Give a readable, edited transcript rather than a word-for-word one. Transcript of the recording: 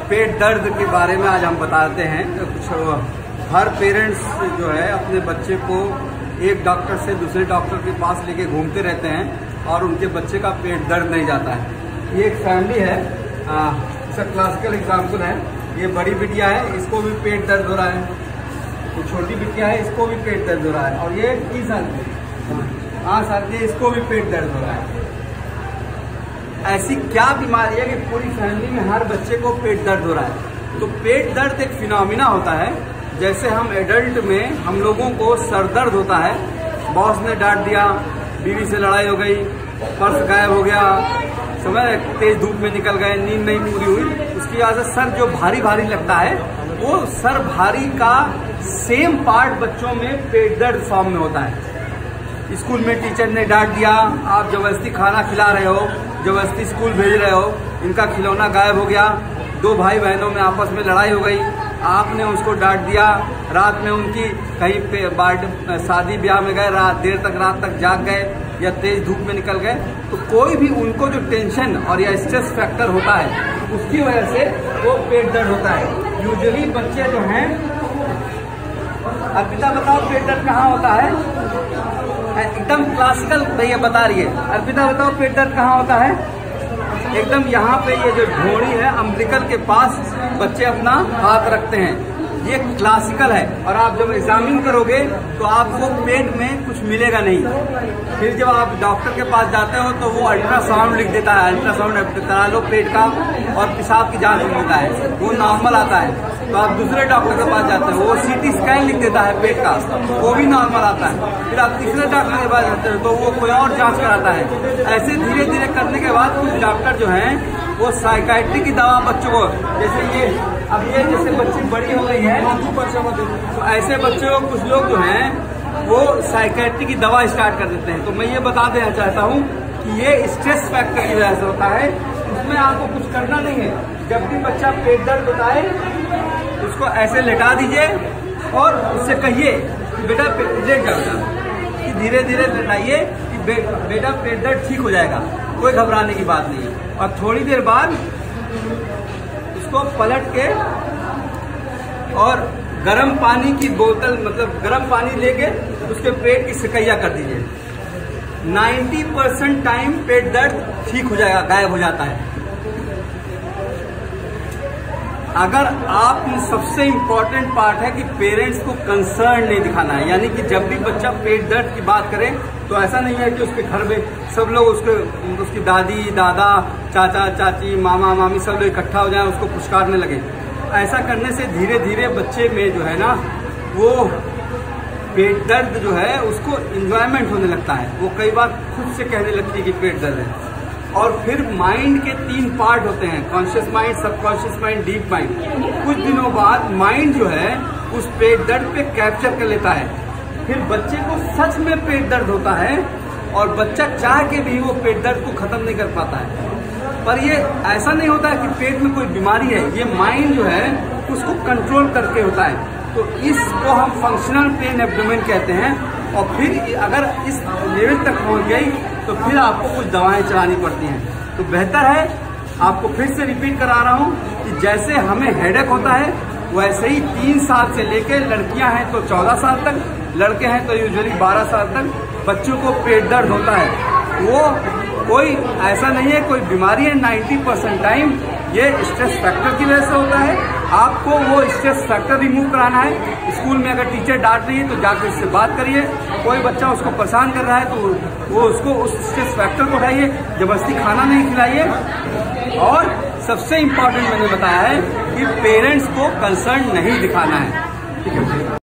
पेट दर्द के बारे में आज हम बताते हैं। कुछ हर पेरेंट्स जो है अपने बच्चे को एक डॉक्टर से दूसरे डॉक्टर के पास लेके घूमते रहते हैं और उनके बच्चे का पेट दर्द नहीं जाता है। ये एक फैमिली है, इसका क्लासिकल एग्जाम्पल है। ये बड़ी बिटिया है, इसको भी पेट दर्द हो रहा है। ये छोटी बिटिया है, इसको भी पेट दर्द हो रहा है। और ये 3 साल की 8 साल की, इसको भी पेट दर्द हो रहा है। ऐसी क्या बीमारी है कि पूरी फैमिली में हर बच्चे को पेट दर्द हो रहा है। तो पेट दर्द एक फिनोमिना होता है। जैसे हम एडल्ट में हम लोगों को सर दर्द होता है, बॉस ने डांट दिया, बीवी से लड़ाई हो गई, पर्स गायब हो गया, समय तेज धूप में निकल गए, नींद नहीं पूरी हुई, उसकी वजह से सर जो भारी भारी लगता है, वो सर भारी का सेम पार्ट बच्चों में पेट दर्द फॉर्म में होता है। स्कूल में टीचर ने डांट दिया, आप जबरदस्ती खाना खिला रहे हो, जबरदस्ती स्कूल भेज रहे हो, इनका खिलौना गायब हो गया, 2 भाई बहनों में आपस में लड़ाई हो गई, आपने उसको डांट दिया, रात में उनकी कहीं पे शादी ब्याह में गए, रात तक जाग गए या तेज धूप में निकल गए, तो कोई भी उनको जो टेंशन और या स्ट्रेस फैक्टर होता है उसकी वजह से वो पेट दर्द होता है। यूजुअली बच्चे जो हैं, अर्पिता बताओ पेट दर्द कहाँ होता है? एकदम क्लासिकल भैया बता रही है। अर्पिता बताओ पेट दर्द कहाँ होता है? एकदम यहाँ पे, ये जो ढोड़ी है अम्बिकल के पास बच्चे अपना हाथ रखते हैं। ये क्लासिकल है। और आप जब एग्जामिन करोगे तो आपको पेट में कुछ मिलेगा नहीं। फिर जब आप डॉक्टर के पास जाते हो तो वो अल्ट्रासाउंड लिख देता है, अल्ट्रासाउंड करा लो पेट का और पेशाब की जांच होता है, वो नॉर्मल आता है। तो आप दूसरे डॉक्टर के पास जाते हो, वो सीटी स्कैन लिख देता है पेट का, वो भी नॉर्मल आता है। फिर आप तीसरे डॉक्टर के पास जाते हो तो वो कोई और जांच कराता है। ऐसे धीरे धीरे करने के बाद कुछ डॉक्टर जो हैं वो साइकाइट्री की दवा बच्चों को, जैसे ये अब ये जैसे बच्ची बड़ी हो गई है तो ऐसे बच्चों को कुछ लोग जो हैं वो साइकाइट्री की दवा स्टार्ट कर देते हैं। तो मैं ये बता देना चाहता हूँ कि ये स्ट्रेस फैक्टर की वजह से होता है। उसमें आपको कुछ करना नहीं है। जब भी बच्चा पेट दर्द बताए उसको ऐसे लेटा दीजिए और उससे कहिए बेटा लेट जाओ, कि धीरे धीरे लेटाइए कि बेटा पेट दर्द ठीक हो जाएगा, कोई घबराने की बात नहीं है। और थोड़ी देर बाद उसको पलट के और गर्म पानी की बोतल, मतलब गर्म पानी लेके उसके पेट की सिकैया कर दीजिए। 90% टाइम पेट दर्द ठीक हो जाएगा, गायब हो जाता है। अगर आप सबसे इम्पोर्टेंट पार्ट है कि पेरेंट्स को कंसर्न नहीं दिखाना है। यानी कि जब भी बच्चा पेट दर्द की बात करे तो ऐसा नहीं है कि उसके घर में सब लोग उसकी दादी दादा चाचा चाची मामा मामी सब लोग इकट्ठा हो जाएं, उसको पुचकारने लगे। ऐसा करने से धीरे धीरे बच्चे में जो है ना वो पेट दर्द जो है उसको एंजॉयमेंट होने लगता है। वो कई बार खुद से कहने लगती है कि पेट दर्द है। और फिर माइंड के 3 पार्ट होते हैं, conscious mind, subconscious mind, deep mind. कुछ दिनों बाद माइंड जो है उस पेट दर्द पे कैप्चर कर लेता है। फिर बच्चे को सच में पेट दर्द होता है और बच्चा चाह के भी वो पेट दर्द को खत्म नहीं कर पाता है। पर ये ऐसा नहीं होता है कि पेट में कोई बीमारी है, ये माइंड जो है उसको कंट्रोल करके होता है। तो इसको हम फंक्शनल पेन एब्डोमेन कहते हैं। और फिर अगर इस लेवल तक पहुंच गई तो फिर आपको कुछ दवाएं चलानी पड़ती हैं। तो बेहतर है, आपको फिर से रिपीट करा रहा हूं कि जैसे हमें हेडेक होता है वैसे ही 3 साल से लेकर, लड़कियां हैं तो 14 साल तक, लड़के हैं तो यूजुअली 12 साल तक बच्चों को पेट दर्द होता है। वो कोई ऐसा नहीं है कोई बीमारी है। 90% टाइम ये स्ट्रेस फैक्टर की वजह से होता है। आपको वो स्ट्रेस फैक्टर रिमूव कराना है। स्कूल में अगर टीचर डांट रही है तो जाकर इससे बात करिए। कोई बच्चा उसको परेशान कर रहा है तो वो उसको उस स्ट्रेस फैक्टर को उठाइए, जबरदस्ती खाना नहीं खिलाइए। और सबसे इम्पोर्टेंट मैंने बताया है कि पेरेंट्स को कंसर्न नहीं दिखाना है।